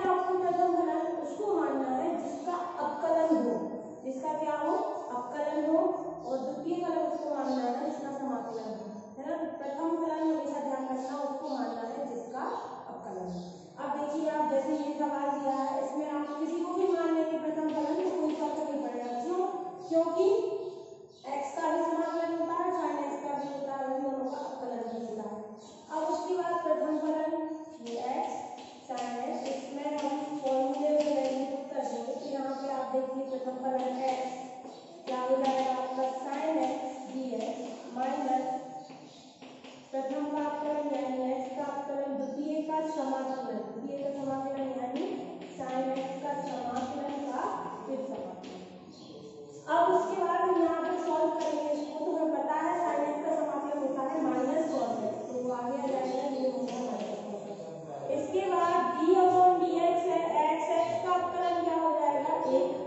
है आपको प्रथम फलन उसको मानना है जिसका अवकलन हो, जिसका क्या हो, अवकलन हो, और द्वितीय फलन उसको मानना है जिसका समाकलन हो, है ना। प्रथम फलन हमेशा ध्यान रखना उसको मानना है जिसका अवकलन हो। अब देखिए आप जैसे ये सवाल दिया है इसमें आप किसी को भी मान लेंगे प्रथम फलन तो कोई फर्क नहीं पड़ेगा। क्यों? क्योंकि x का भी समाकलन होता है, sin x का भी होता है, उन दोनों का अवकलन भी होता है। अब उसके बाद प्रथम फलन ये x sin x, इसमें हम फॉर्मूले में वैल्यू पुट कर देंगे तो यहाँ पे आप देखिए प्रथम फलन x क्या हो जाएगा आपका sin x dx माइनस प्रथम का अवकलन यानी x का अवकलन द्वितीय का समाकलन, द्वितीय का समाकलन यानी sin x का समाकलन का फिर समाकलन। अब उसके बाद हम यहाँ पे सॉल्व करेंगे इसको, तो हमें पता है sin x का समाकलन होता है माइनस cos x, तो वो आगे आ जाएगा ये होगा माइनस cos x। इसके बाद d/dx है, x का अवकलन क्या हो जाएगा 1